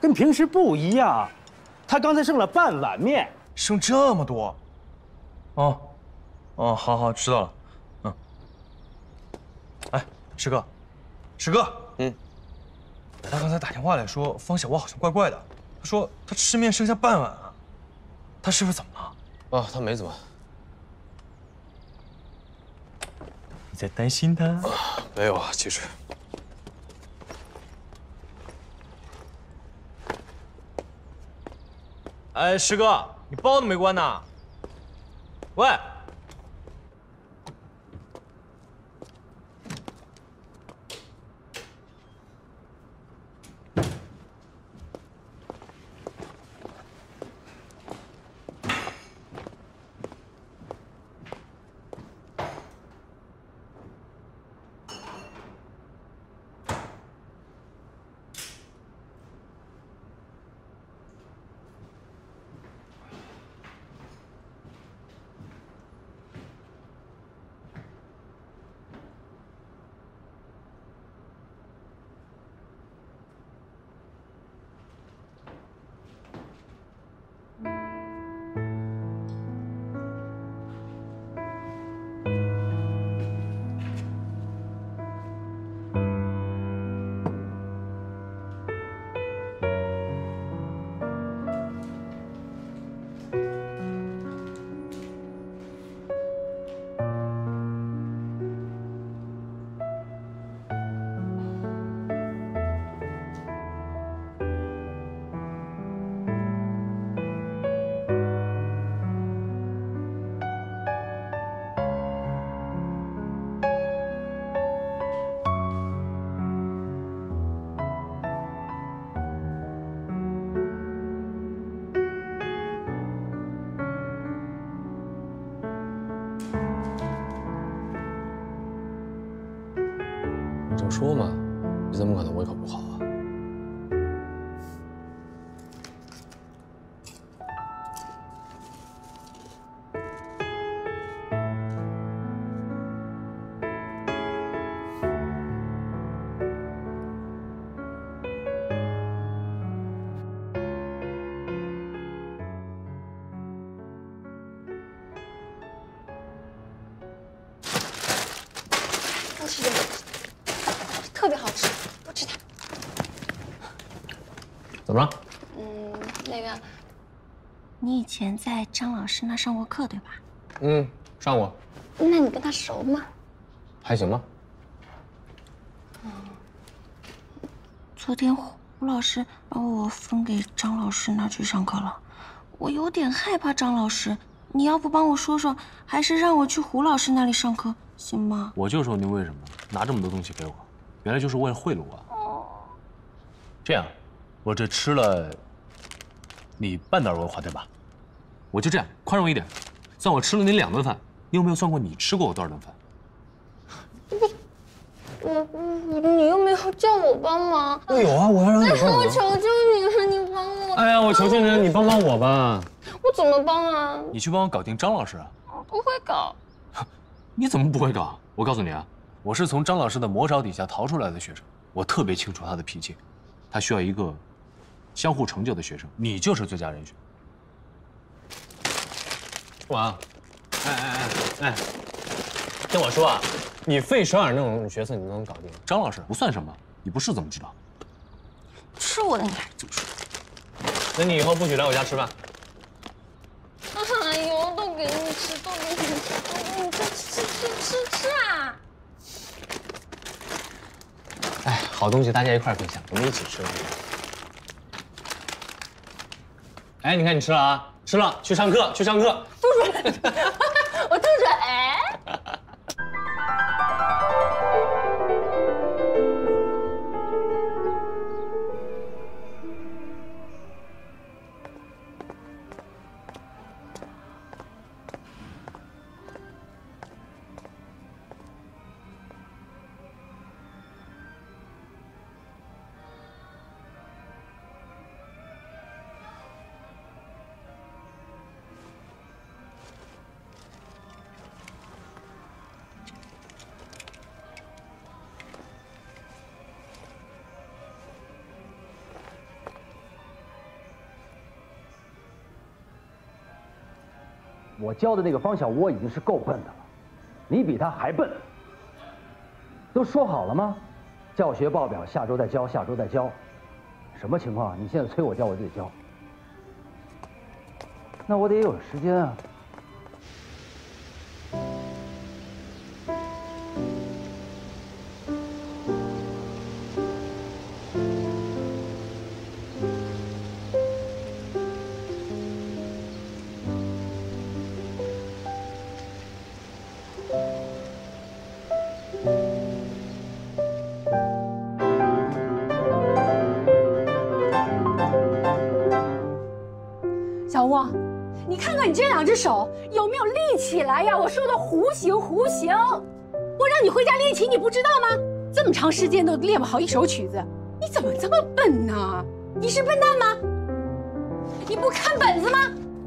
跟平时不一样，他刚才剩了半碗面， 剩这么多。哦，哦，好好，知道了。嗯。哎，石哥，石哥，他刚才打电话来说，方小波好像怪怪的。他说他吃面剩下半碗啊，他是不是怎么了？ 啊，他没怎么。 你在担心他？ 没有啊，其实。 哎，石哥，你包都没关呢。喂。 你就说嘛，你怎么可能胃口不好啊？ 不吃这个，特别好吃，不吃它。 怎么了？ 那个，你以前在张老师那上过课对吧？ 上过。 那你跟他熟吗？ 还行吧。 昨天胡老师把我分给张老师那去上课了，我有点害怕张老师。你要不帮我说说，还是让我去胡老师那里上课，行吗？ 我就说你为什么拿这么多东西给我，原来就是为了贿赂我。这样，我这吃了你半袋文化对吧？我就这样宽容一点，算我吃了你2顿饭。你有没有算过你吃过我多少顿饭？ 你又没有叫我帮忙。 我有啊，我要让你帮忙。 我求求你了，你帮我。 哎呀，我求求你了，你帮帮我吧。 我怎么帮啊？ 你去帮我搞定张老师啊！ 我不会搞。 你怎么不会搞？我告诉你啊，我是从张老师的魔爪底下逃出来的学生，我特别清楚他的脾气，他需要一个相互成就的学生，你就是最佳人选。 王，哎，听我说啊，你费首尔那种角色你都能搞定。 张老师不算什么，你不试怎么知道？ 吃我的你还是这么说？ 那你以后不许来我家吃饭。 哎呦，都给你吃，都给你吃，都给你吃啊！ 哎，好东西大家一块儿分享，我们一起吃。哎，你看你吃了啊，吃了，去上课，去上课。 吐出来，我吐出来，哎。 我教的那个方小窝已经是够笨的了，你比他还笨。都说好了吗？教学报表下周再交，下周再交。什么情况？你现在催我交，我就得交。那我得有时间啊。 小窝，你看看你这2只手有没有立起来呀？我说的弧形，弧形。我让你回家练琴，你不知道吗？这么长时间都练不好一首曲子，你怎么这么笨呢？你是笨蛋吗？你不看本子吗？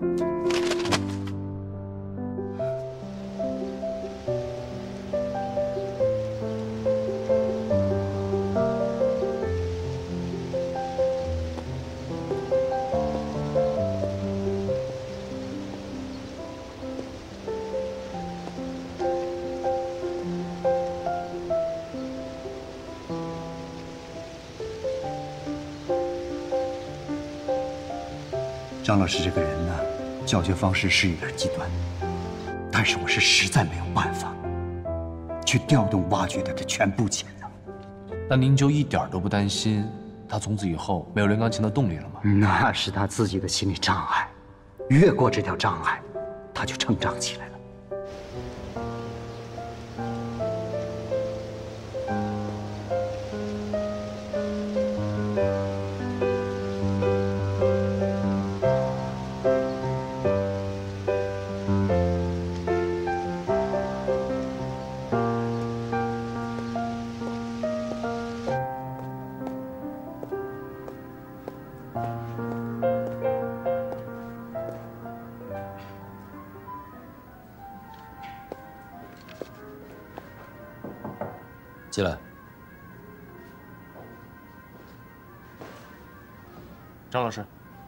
张老师这个人呢，教学方式是有点极端，但是我是实在没有办法去调动挖掘他的全部潜能。 那您就一点都不担心他从此以后没有练钢琴的动力了吗？ 那是他自己的心理障碍，越过这条障碍，他就成长起来了。 进来。张老师，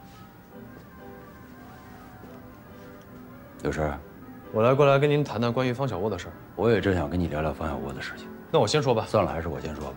有事儿？ 我过来跟您谈谈关于方小窝的事儿。 我也正想跟你聊聊方小窝的事情。 那我先说吧。 算了，还是我先说吧。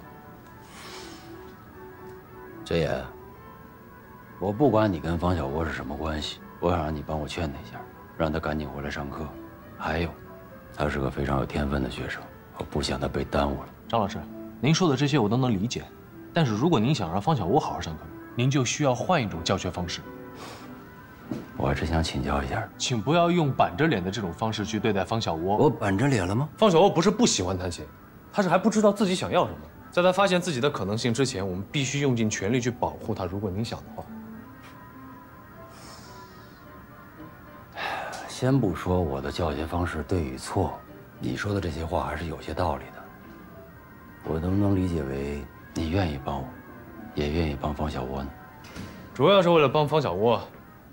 真言，我不管你跟方小窝是什么关系，我想让你帮我劝他一下，让他赶紧回来上课。还有，他是个非常有天分的学生，我不想他被耽误了。 张老师，您说的这些我都能理解，但是如果您想让方小窝好好上课，您就需要换一种教学方式。 我还真想请教一下， 请不要用板着脸的这种方式去对待方小窝。 我板着脸了吗？ 方小窝不是不喜欢弹琴，他是还不知道自己想要什么。在他发现自己的可能性之前，我们必须用尽全力去保护他。如果您想的话， 先不说我的教学方式对与错，你说的这些话还是有些道理的。我能不能理解为你愿意帮我，也愿意帮方小窝呢？ 主要是为了帮方小窝。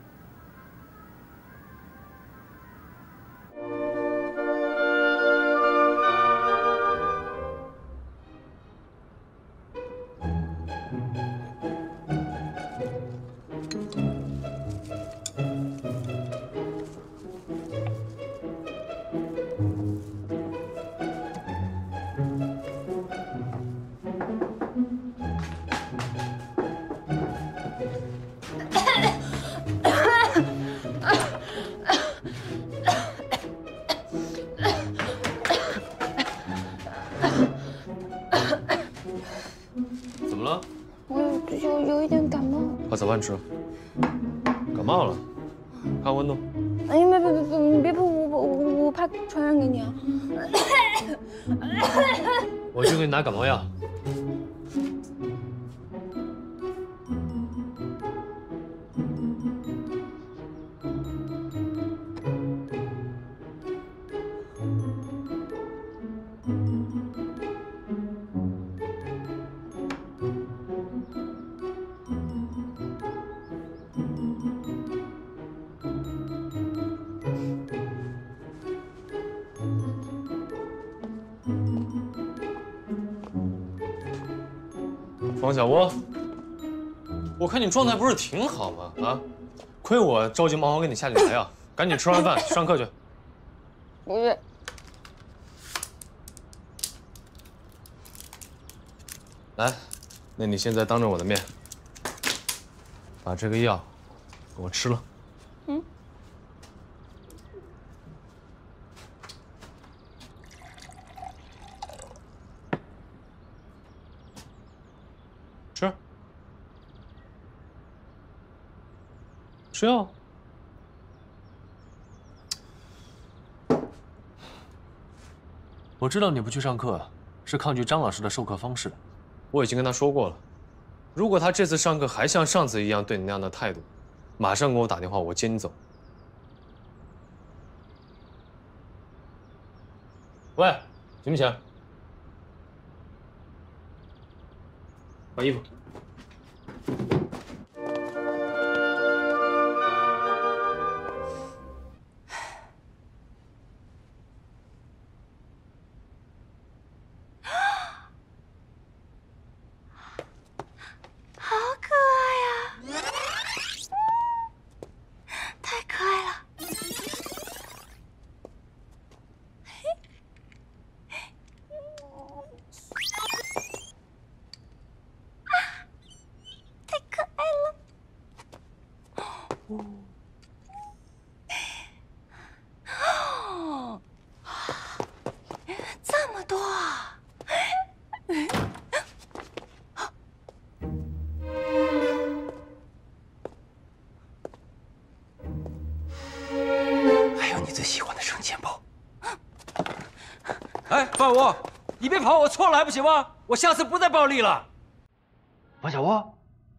怎么了？ 我有一点感冒。 把早饭吃。感冒了，看温度。 哎呀，别，你别碰我怕传染给你啊。 我去给你拿感冒药。方小窝，我看你状态不是挺好吗？啊，亏我着急忙慌给你下去拿药， 赶紧吃完饭上课去。 不是。 来，那你现在当着我的面，把这个药给我吃了。 嗯。 吃。吃药。 我知道你不去上课，是抗拒张老师的授课方式。 我已经跟他说过了，如果他这次上课还像上次一样对你那样的态度，马上给我打电话，我接你走。喂，行不行？换衣服。 好可爱呀！太可爱了。太可爱了！哦，这么多啊！ 还有你最喜欢的生煎包。 哎，范武，你别跑，我错了还不行吗？我下次不再暴力了。 王小窝，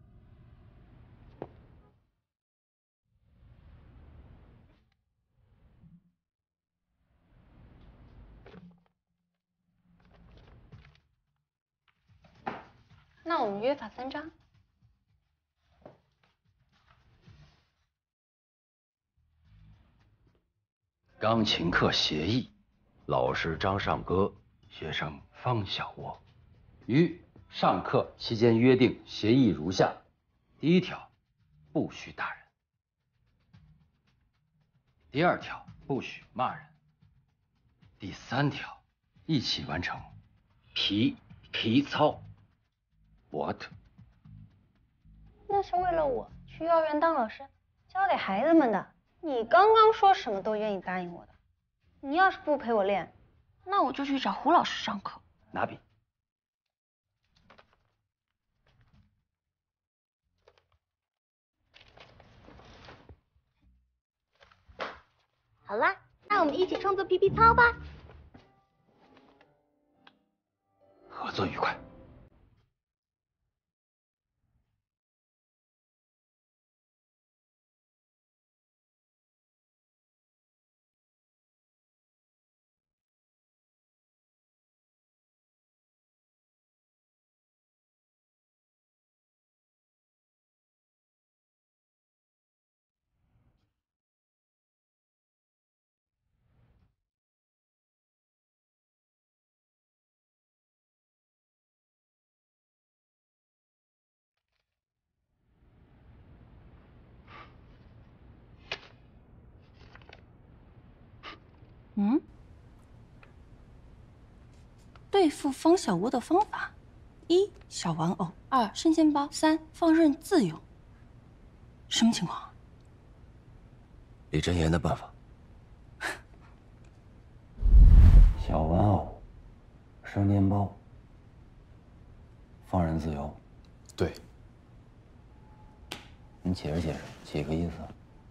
那我们约法三章。 钢琴课协议，老师张尚歌，学生方小窝，于上课期间约定协议如下：第一条，不许打人；第二条，不许骂人；第三条，一起完成皮操。What？ 那是为了我去幼儿园当老师，教给孩子们的。你刚刚说什么都愿意答应我的，你要是不陪我练， 那我就去找胡老师上课。 拿笔。 好啦，那我们一起创作皮皮操吧。 合作愉快。 嗯，对付方小窝的方法：一、小玩偶；二、生煎包；三、放任自由。什么情况？ 李真言的办法。小玩偶，生煎包，放任自由。 对。 你解释解释，几个意思？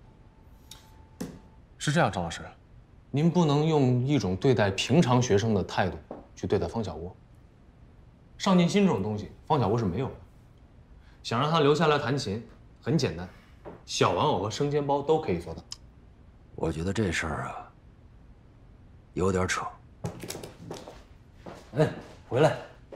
是这样，张老师。您不能用一种对待平常学生的态度去对待方小窝。上进心这种东西，方小窝是没有的。想让他留下来弹琴，很简单，小玩偶和生煎包都可以做到。 我觉得这事儿啊，有点扯。哎，回来。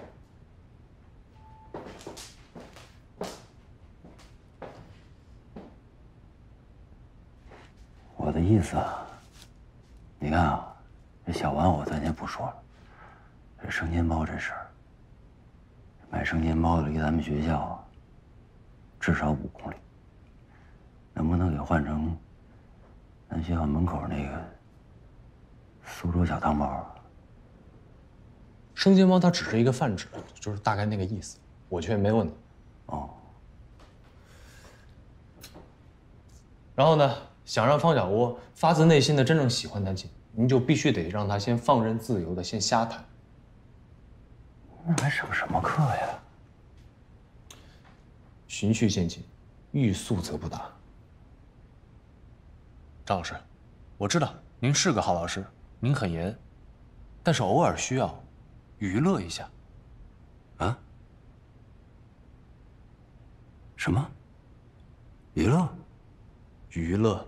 我的意思啊。你看啊，这小玩偶咱先不说了，这生煎包这事儿，买生煎包的离咱们学校啊，至少5公里，能不能给换成咱学校门口那个苏州小汤包， 生煎包它只是一个泛指，就是大概那个意思，我却没问你。 哦。 然后呢，想让方小窝发自内心的真正喜欢弹琴，您就必须得让他先放任自由的先瞎弹。 那还上什么课呀？ 循序渐进，欲速则不达。 张老师，我知道您是个好老师，您很严，但是偶尔需要娱乐一下。 啊？什么？娱乐？ 娱乐。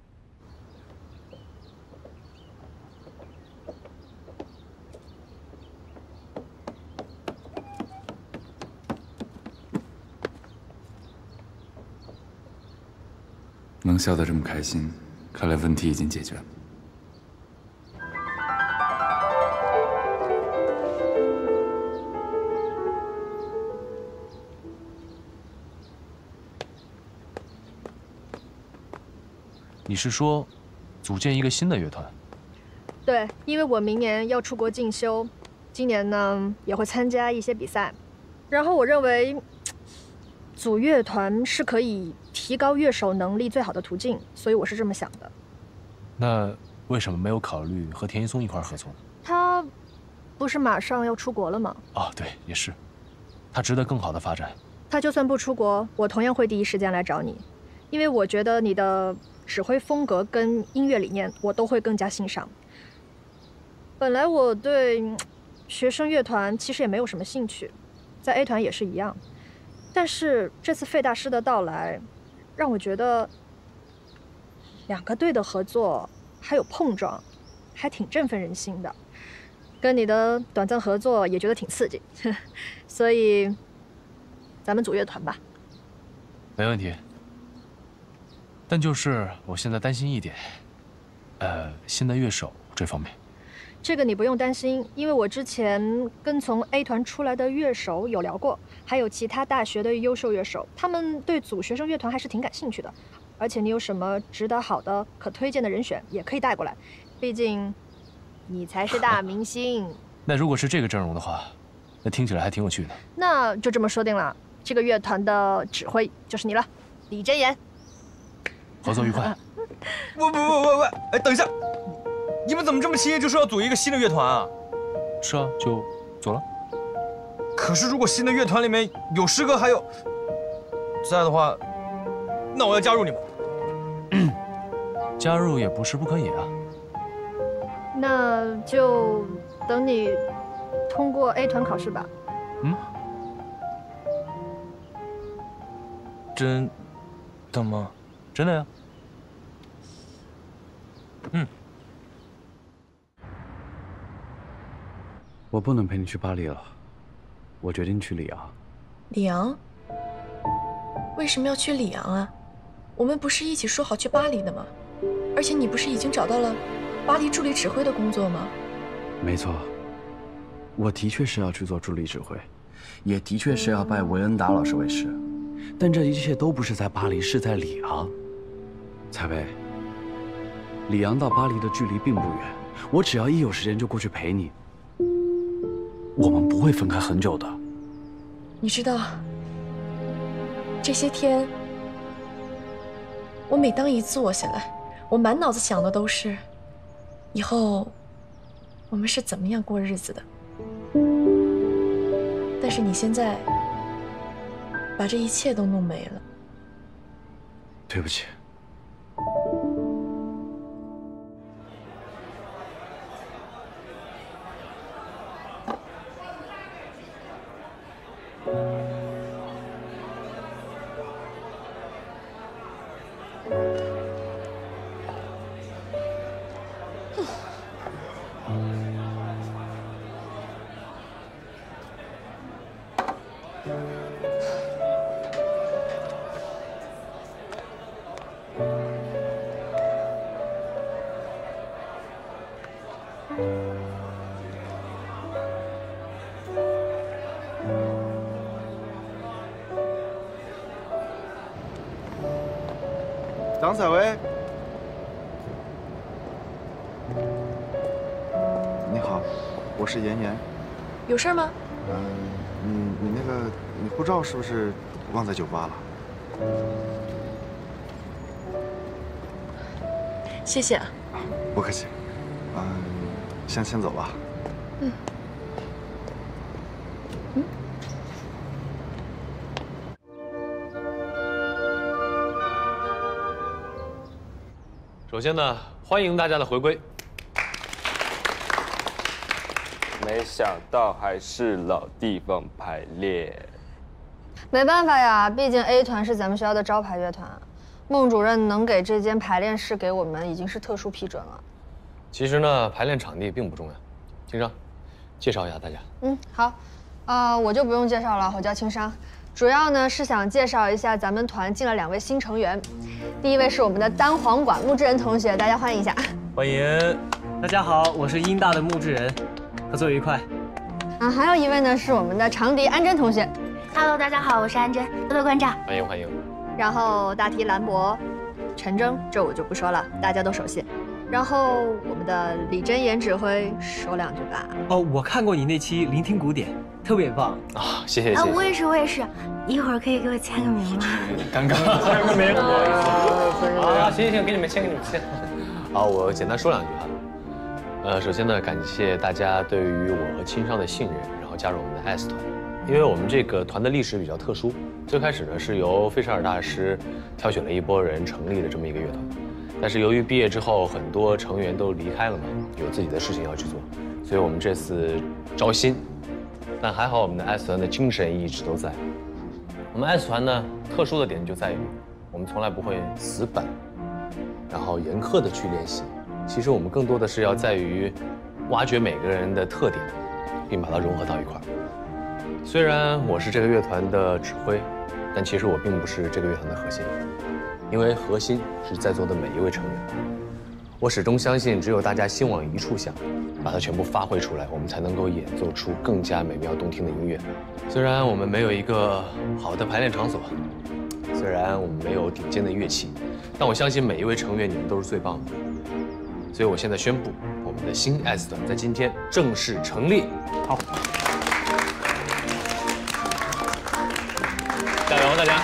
能笑得这么开心，看来问题已经解决了。 你是说，组建一个新的乐团？ 对，因为我明年要出国进修，今年呢也会参加一些比赛，然后我认为，组乐团是可以提高乐手能力最好的途径，所以我是这么想的。 那为什么没有考虑和田一松一块合作呢？ 他不是马上要出国了吗？ 哦，对，也是，他值得更好的发展。 他就算不出国，我同样会第一时间来找你，因为我觉得你的指挥风格跟音乐理念我都会更加欣赏。本来我对学生乐团其实也没有什么兴趣，在 A 团也是一样。但是这次费大师的到来，让我觉得两个队的合作还有碰撞，还挺振奋人心的。跟你的短暂合作也觉得挺刺激，所以咱们组乐团吧。 没问题。但就是我现在担心一点，新的乐手这方面。 这个你不用担心，因为我之前跟从 A 团出来的乐手有聊过，还有其他大学的优秀乐手，他们对组学生乐团还是挺感兴趣的。而且你有什么指导好的、可推荐的人选，也可以带过来。毕竟，你才是大明星。 那如果是这个阵容的话，那听起来还挺有趣的。 那就这么说定了，这个乐团的指挥就是你了，李真言。 合作愉快。 喂，哎，等一下，你们怎么这么轻易就说要组一个新的乐团啊？ 是啊，就组了。 可是如果新的乐团里面有师哥还有在的话，那我要加入你们。 加入也不是不可以啊。 那就等你通过 A 团考试吧。 嗯？真的吗？真的呀。 我不能陪你去巴黎了，我决定去里昂。 里昂？为什么要去里昂啊？我们不是一起说好去巴黎的吗？而且你不是已经找到了巴黎助理指挥的工作吗？ 没错，我的确是要去做助理指挥，也的确是要拜维恩达老师为师，但这一切都不是在巴黎，是在里昂。采薇，里昂到巴黎的距离并不远，我只要一有时间就过去陪你。我们不会分开很久的。 你知道，这些天我每当一坐下来，我满脑子想的都是以后我们是怎么样过日子的。但是你现在把这一切都弄没了。 对不起。 张采薇， 我是妍妍。 有事吗？ 你那个，你护照是不是忘在酒吧了？ 谢谢啊。 不客气。先走吧。 首先呢，欢迎大家的回归。 没想到还是老地方排练。 没办法呀，毕竟 A 团是咱们学校的招牌乐团，孟主任能给这间排练室给我们，已经是特殊批准了。 其实呢，排练场地并不重要。青商，介绍一下大家。 好，我就不用介绍了，我叫青商。主要呢是想介绍一下咱们团进了2位新成员，第一位是我们的单簧管穆志仁同学，大家欢迎一下。 欢迎，大家好，我是英大的穆志仁，合作愉快。 还有一位呢是我们的长笛安贞同学。 Hello， 大家好，我是安贞，多多关照。 欢迎欢迎。 然后大提兰博、陈征，这我就不说了，大家都熟悉。然后我们的李真言指挥说2句吧。 哦，我看过你那期聆听古典，特别棒啊！谢谢谢谢。 我也是，一会儿可以给我签个名吗？ 尴尬，签个名，不好意思。啊，行，给你们签。好，我简单说2句哈。首先呢，感谢大家对于我和青商的信任，然后加入我们的 S 团。因为我们这个团的历史比较特殊，最开始呢是由费舍尔大师挑选了一波人成立的这么一个乐团，但是由于毕业之后很多成员都离开了嘛，有自己的事情要去做，所以我们这次招新，但还好我们的 S 团的精神一直都在。我们 S 团呢特殊的点就在于，我们从来不会死板，然后严苛的去练习，其实我们更多的是要在于挖掘每个人的特点，并把它融合到一块儿。虽然我是这个乐团的指挥，但其实我并不是这个乐团的核心，因为核心是在座的每一位成员。我始终相信，只有大家心往一处想，把它全部发挥出来，我们才能够演奏出更加美妙动听的音乐。虽然我们没有一个好的排练场所，虽然我们没有顶尖的乐器，但我相信每一位成员你们都是最棒的。所以我现在宣布，我们的新 S 团在今天正式成立。好。加油，大家！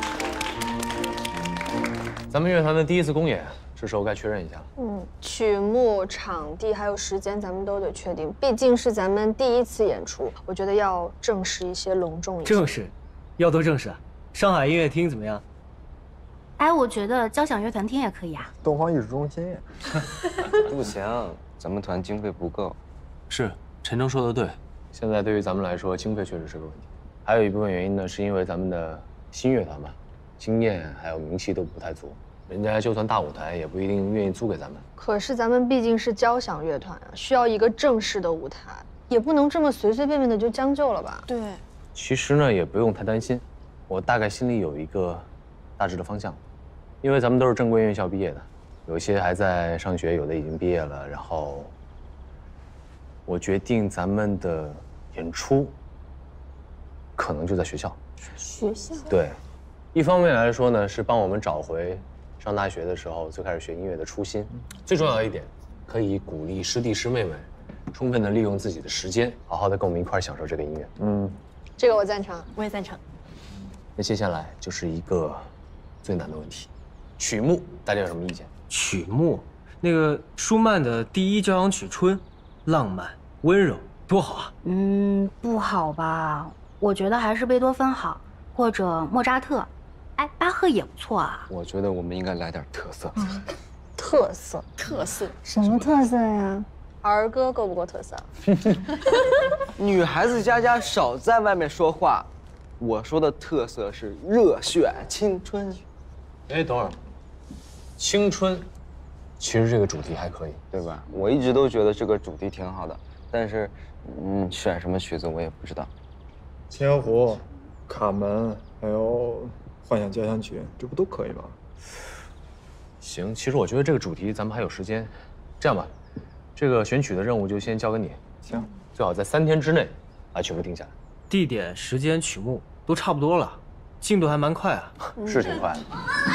咱们乐团的第一次公演，是时候该确认一下了。 曲目、场地还有时间，咱们都得确定。毕竟是咱们第一次演出，我觉得要正式一些，隆重一些。 正式，要多正式啊？上海音乐厅怎么样？ 哎，我觉得交响乐团厅也可以啊。 东方艺术中心。 不行，咱们团经费不够。 是，陈征说的对。现在对于咱们来说，经费确实是个问题。还有一部分原因呢，是因为咱们的新乐团嘛，经验还有名气都不太足，人家就算大舞台也不一定愿意租给咱们。 可是咱们毕竟是交响乐团啊，需要一个正式的舞台，也不能这么随随便便的就将就了吧？ 对。 其实呢，也不用太担心，我大概心里有一个大致的方向，因为咱们都是正规院校毕业的，有些还在上学，有的已经毕业了。然后，我决定咱们的演出。可能就在学校。 学校？ 对，一方面来说呢，是帮我们找回上大学的时候最开始学音乐的初心。最重要的一点，可以鼓励师弟师妹们，充分的利用自己的时间，好好的跟我们一块享受这个音乐。 这个我赞成， 我也赞成。 那接下来就是一个最难的问题，曲目，大家有什么意见？ 曲目，那个舒曼的第1交响曲《春》，浪漫温柔，多好啊！ 不好吧？我觉得还是贝多芬好，或者莫扎特。哎，巴赫也不错啊。 我觉得我们应该来点特色。 特色？什么特色呀？儿歌够不够特色？ 女孩子家少在外面说话。我说的特色是热血青春。 哎，等会儿，青春，其实这个主题还可以， 对吧？我一直都觉得这个主题挺好的，但是，选什么曲子我也不知道。 青羊湖、卡门，还有幻想交响曲，这不都可以吗？ 行，其实我觉得这个主题咱们还有时间。这样吧，这个选曲的任务就先交给你。 行， 最好在3天之内把曲目定下来。 地点、时间、曲目都差不多了，进度还蛮快啊。 是挺快的。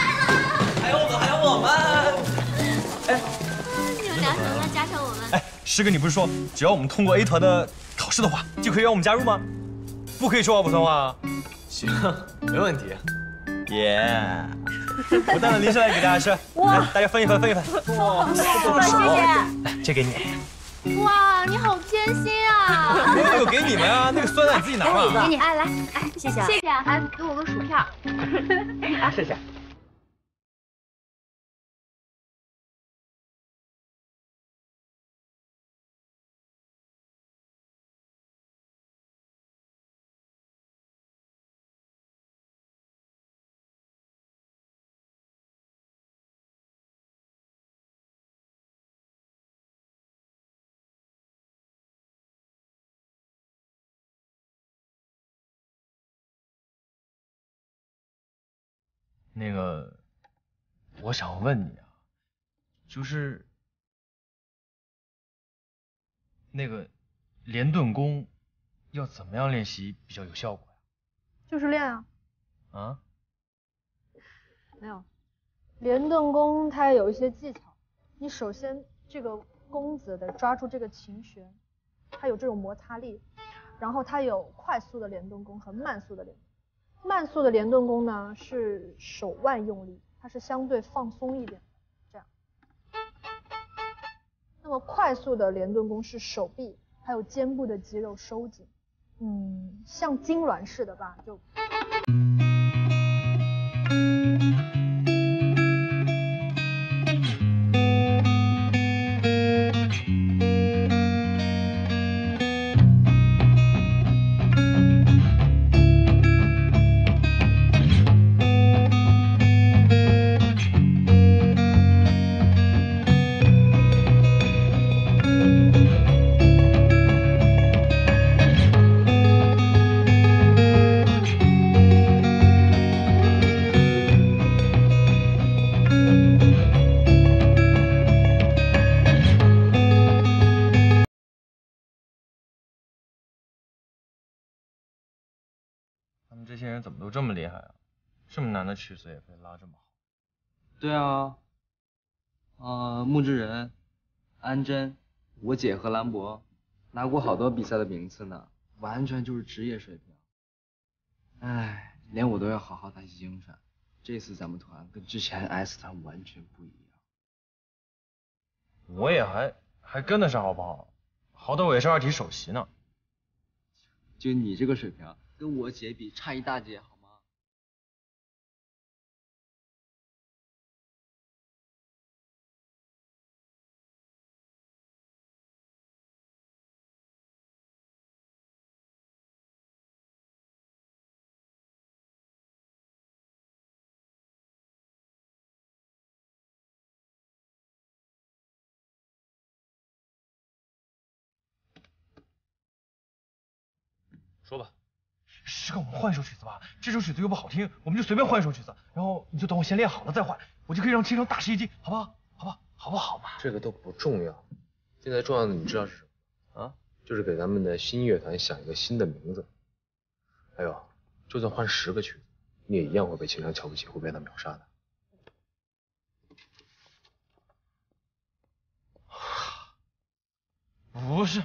还有我们！哎， 你们俩想要加上我们？ 哎， 师哥，你不是说只要我们通过 A 团的考试的话，就可以让我们加入吗？不可以说话不算话啊！ 行，没问题。 耶！我带了零食来给大家吃，来，大家分一分，分一分。 哇，谢谢。 来，这给你。 哇，你好贴心啊！ 那个给你们啊，那个酸奶你自己拿吧。 给你，哎，来，哎，谢谢，谢谢，还给我个薯片。 啊，谢谢。 那个，我想问你啊，就是那个连盾功要怎么样练习比较有效果呀？ 就是练啊。 啊？ 没有，连盾功它有一些技巧。你首先这个弓子得抓住这个琴弦，它有这种摩擦力，然后它有快速的连盾功和慢速的连盾。慢速的连盾功呢是手腕用力，它是相对放松一点，这样。那么快速的连盾功是手臂还有肩部的肌肉收紧，像痉挛似的吧，就。 他们这些人怎么都这么厉害啊？这么难的曲子也可以拉这么好。 对啊，木之人、安贞、我姐和兰博拿过好多比赛的名次呢，完全就是职业水平。哎，连我都要好好打起精神。这次咱们团跟之前 S 团完全不一样。 我也还跟得上好不好？好歹我也是2体首席呢。 就你这个水平，跟我姐比差一大截，好吗？ 说吧。师哥，我们换一首曲子吧，这首曲子又不好听，我们就随便换一首曲子，然后你就等我先练好了再换，我就可以让青城大吃一惊，好不好？好不好？好不好嘛？ 这个都不重要，现在重要的你知道是什么啊？就是给咱们的新乐团想一个新的名字。还有，就算换10个曲子，你也一样会被青城瞧不起，会被他秒杀的。 不是。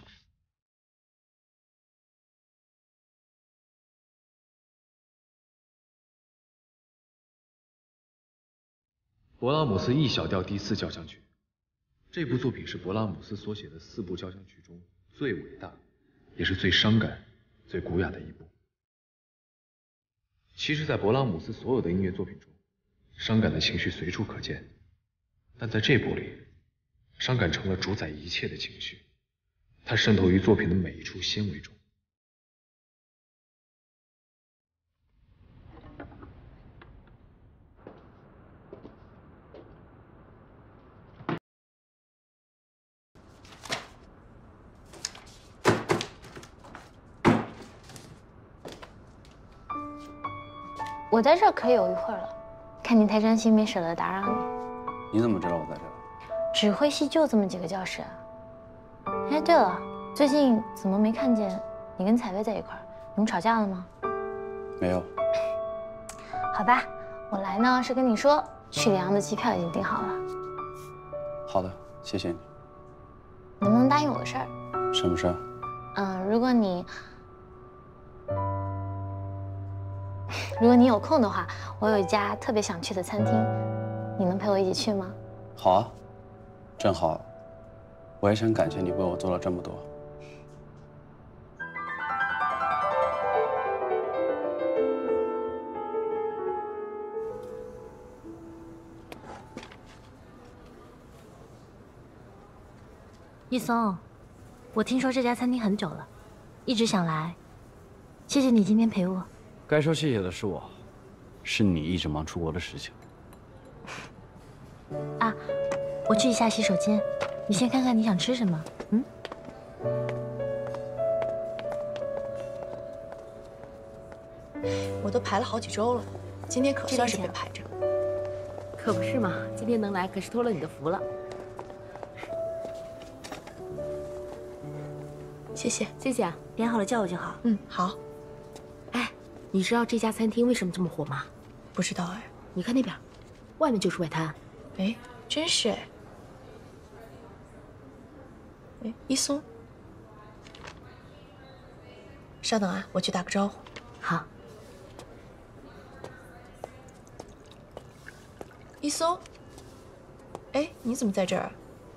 勃拉姆斯 E 小调第4交响曲，这部作品是勃拉姆斯所写的4部交响曲中最伟大，也是最伤感、最古雅的一部。其实，在勃拉姆斯所有的音乐作品中，伤感的情绪随处可见，但在这部里，伤感成了主宰一切的情绪，它渗透于作品的每一处纤维中。 我在这儿可有一会儿了，看你太伤心，没舍得打扰你。 你怎么知道我在这儿？ 指挥系就这么几个教室。哎，对了，最近怎么没看见你跟采薇在一块儿？你们吵架了吗？ 没有。 好吧，我来呢是跟你说，去里昂的机票已经订好了。 好的，谢谢你。 能不能答应我个事儿？ 什么事儿？ 如果你有空的话，我有一家特别想去的餐厅，你能陪我一起去吗？ 好啊，正好，我也想感谢你为我做了这么多。 一松，我听说这家餐厅很久了，一直想来，谢谢你今天陪我。 该说谢谢的是我，是你一直忙出国的事情。 啊，我去一下洗手间，你先看看你想吃什么。 我都排了好几周了，今天可算是被排着。 可不是嘛，今天能来可是托了你的福了。 谢谢， 谢谢啊， 点好了叫我就好。 好。 哎，你知道这家餐厅为什么这么火吗？ 不知道哎。 你看那边，外面就是外滩。 哎，真是哎。哎，一松，稍等啊，我去打个招呼。 好。 一松，哎，你怎么在这儿？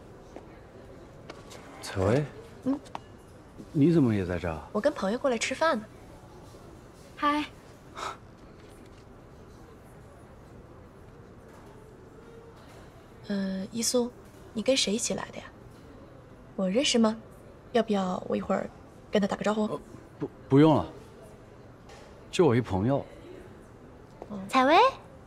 采薇，你怎么也在这儿？ 我跟朋友过来吃饭呢。 嗨。 一松，你跟谁一起来的呀？我认识吗？要不要我一会儿跟他打个招呼？ 不用了，就我一朋友。 采薇。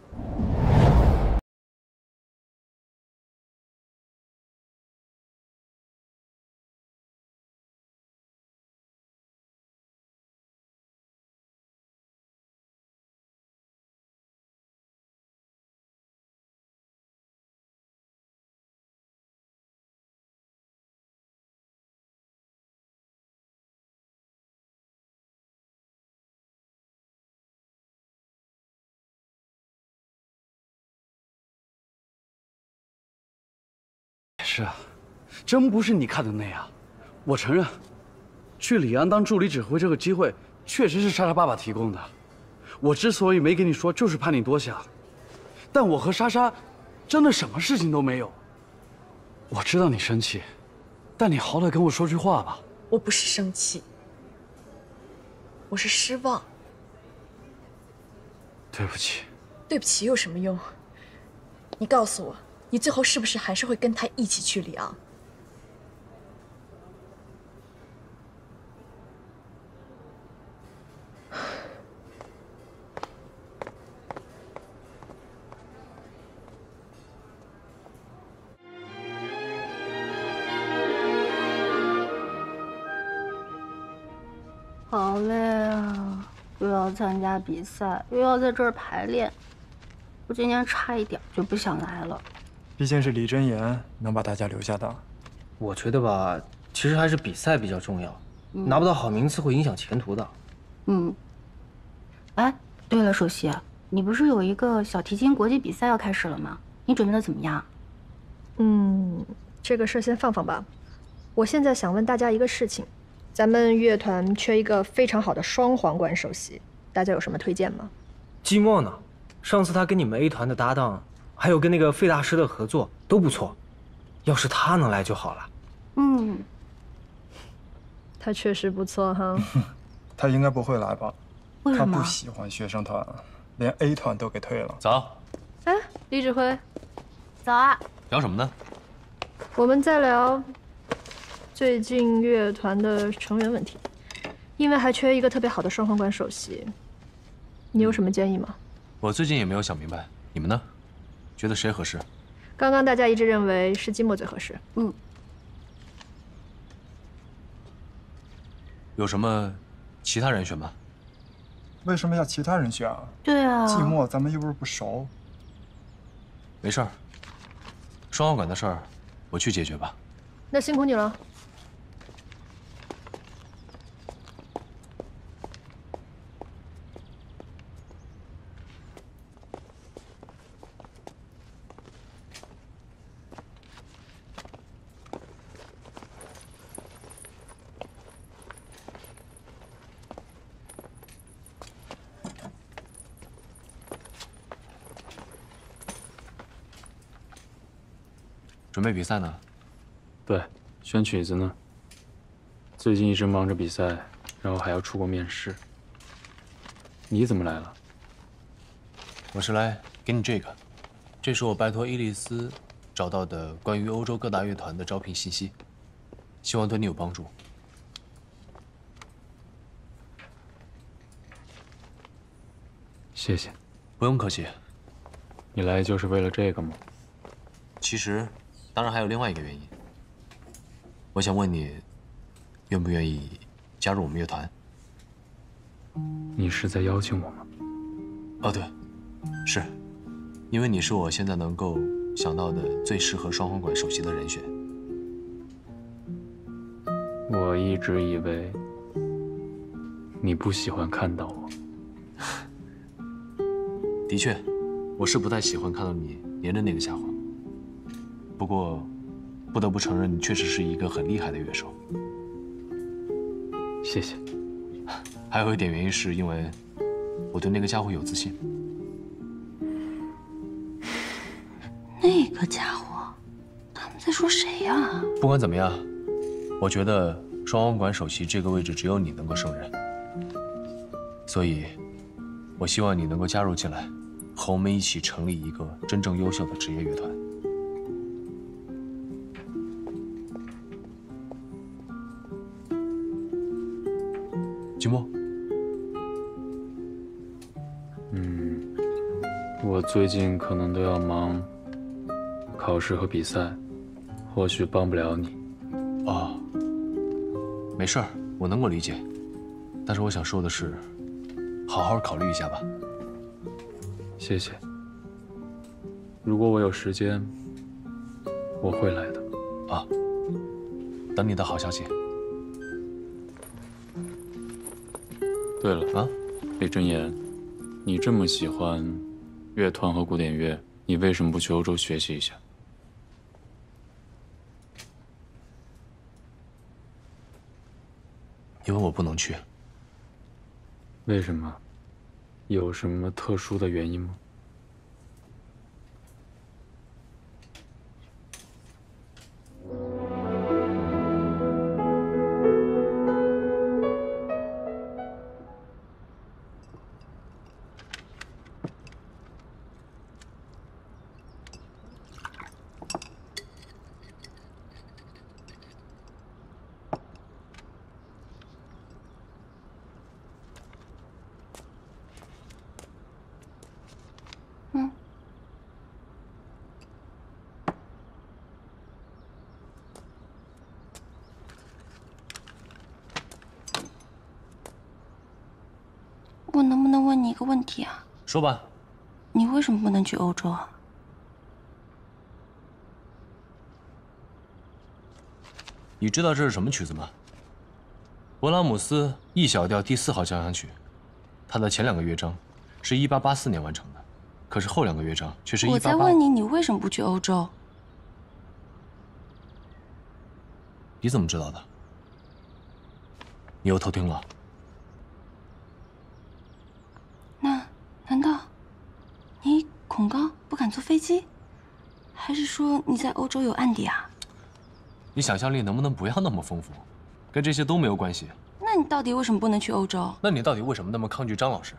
是啊，真不是你看的那样。我承认，去里昂当助理指挥这个机会确实是莎莎爸爸提供的。我之所以没跟你说，就是怕你多想。但我和莎莎真的什么事情都没有。我知道你生气，但你好歹跟我说句话吧。 我不是生气，我是失望。 对不起。 对不起有什么用？你告诉我。你最后是不是还是会跟他一起去里昂？ 好累啊！又要参加比赛，又要在这儿排练，我今天差一点就不想来了。 毕竟是李真言能把大家留下的。 我觉得吧，其实还是比赛比较重要，拿不到好名次会影响前途的。 哎，对了，首席，你不是有一个小提琴国际比赛要开始了吗？你准备的怎么样？ 这个事先放放吧。我现在想问大家一个事情，咱们乐团缺一个非常好的双簧管首席，大家有什么推荐吗？ 季末呢？上次他跟你们 A 团的搭档。还有跟那个费大师的合作都不错，要是他能来就好了。 他确实不错哈。 他应该不会来吧？ 为什么？ 他不喜欢学生团，连 A 团都给退了。 早。 哎，李指挥， 早啊。 聊什么呢？ 我们在聊最近乐团的成员问题，因为还缺一个特别好的双簧管首席，你有什么建议吗？ 我最近也没有想明白，你们呢？觉得谁合适？ 刚刚大家一致认为是季末最合适。 有什么其他人选吗？ 为什么要其他人选啊？ 对啊， 季末咱们又不是不熟。 没事儿，双簧管的事儿我去解决吧。 那辛苦你了。 准备比赛呢？ 对，选曲子呢。最近一直忙着比赛，然后还要出国面试。你怎么来了？ 我是来给你这个，这是我拜托伊丽丝找到的关于欧洲各大乐团的招聘信息，希望对你有帮助。 谢谢。 不用客气。 你来就是为了这个吗？ 其实，当然还有另外一个原因。我想问你，愿不愿意加入我们乐团？ 你是在邀请我吗？ 哦，对，是，因为你是我现在能够想到的最适合双簧管首席的人选。 我一直以为你不喜欢看到我。 的确，我是不太喜欢看到你黏着那个家伙。不过，不得不承认，你确实是一个很厉害的乐手。 谢谢。 还有一点原因是因为我对那个家伙有自信。 那个家伙，他们在说谁呀？ 不管怎么样，我觉得双簧管首席这个位置只有你能够胜任，所以，我希望你能够加入进来，和我们一起成立一个真正优秀的职业乐团。金墨， 我最近可能都要忙考试和比赛，或许帮不了你。 哦，没事儿，我能够理解。但是我想说的是，好好考虑一下吧。 谢谢。如果我有时间，我会来的。 啊，等你的好消息。 对了啊，李真言，你这么喜欢乐团和古典乐，你为什么不去欧洲学习一下？ 因为我不能去。 为什么？有什么特殊的原因吗？ 我能不能问你一个问题啊？ 说吧。 你为什么不能去欧洲啊？ 你知道这是什么曲子吗？勃拉姆斯 E 小调第4号交响曲，它的前2个乐章是1884年完成的，可是后2个乐章却是1888。 我在问你，你为什么不去欧洲？ 你怎么知道的？你又偷听了？ 难道你恐高不敢坐飞机，还是说你在欧洲有案底啊？ 你想象力能不能不要那么丰富？跟这些都没有关系。 那你到底为什么不能去欧洲？ 那你到底为什么那么抗拒张老师？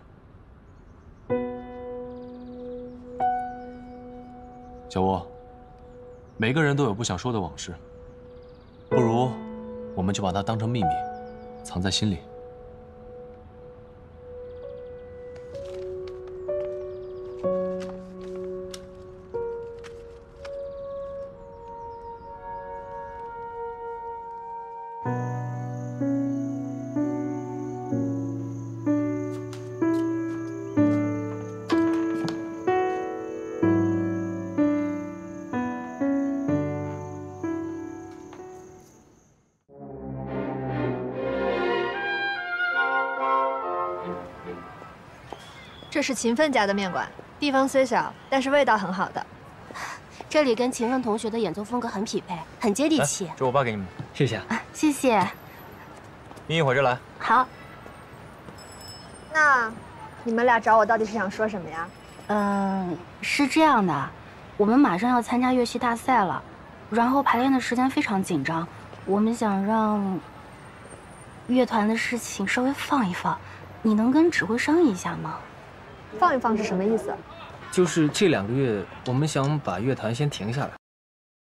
小沃，每个人都有不想说的往事，不如我们就把它当成秘密，藏在心里。 这是勤奋家的面馆，地方虽小，但是味道很好的。 这里跟勤奋同学的演奏风格很匹配，很接地气。 这我爸给你们，谢谢。 谢谢。 您一会儿就来。 好。 那你们俩找我到底是想说什么呀？ 是这样的，我们马上要参加乐器大赛了， 然后排练的时间非常紧张，我们想让乐团的事情稍微放一放，你能跟指挥商议一下吗？ 放一放是什么意思？ 就是这2个月，我们想把乐团先停下来。